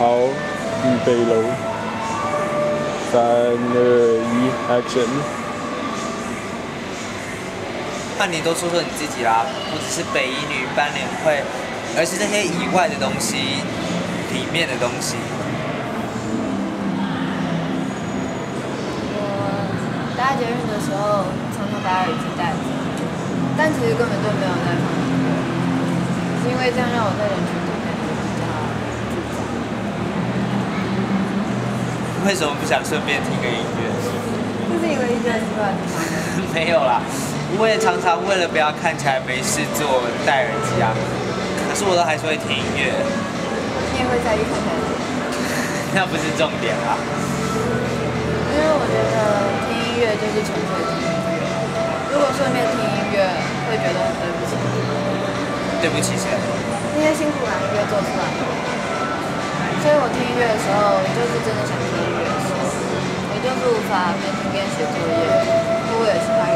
好，预备喽！3、2、1，Action！ 那你都说说你自己啦，不只是北一女班联会，而是这些以外的东西，里面的东西。 我搭捷运的时候，常常把耳机戴着，但其实根本就没有在放音乐，是因为这样让我在人群中感觉比较自在。 为什么不想顺便听个音乐？ 这是一个一直很奇怪的地方。 没有啦，我也常常为了不要看起来没事做戴耳机啊，可是我都还是会听音乐。 你也会在意看起来吗？ 那不是重点啦。 因为我觉得听音乐就是纯粹听音乐，如果顺便听音乐，会觉得很对不起。 对不起谁？ 那些辛苦把音乐做出来的，所以我听音乐的时候，就是真的想听音乐，我就是无法边听边写作业，我也是发